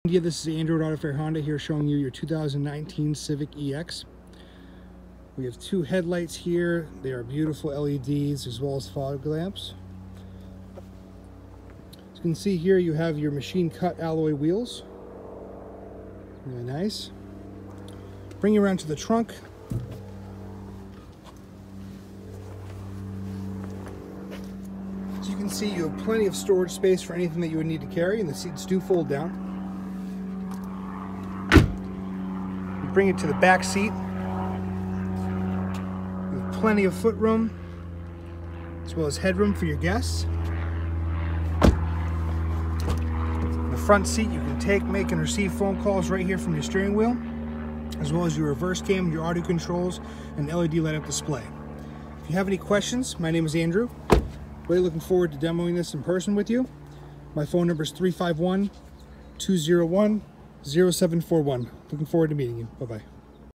Yeah, this is Andrew at Auto Fair Honda here showing you your 2019 Civic EX. We have two headlights here. They are beautiful LEDs as well as fog lamps. As you can see here, you have your machine cut alloy wheels. Really nice. Bring you around to the trunk. As you can see, you have plenty of storage space for anything that you would need to carry, and the seats do fold down. Bring it to the back seat with plenty of foot room as well as headroom for your guests. The front seat, you can take, make, and receive phone calls right here from your steering wheel, as well as your reverse cam, your audio controls, and LED light up display. If you have any questions, my name is Andrew. Really looking forward to demoing this in person with you. My phone number is 351-201-0741. Looking forward to meeting you. Bye-bye.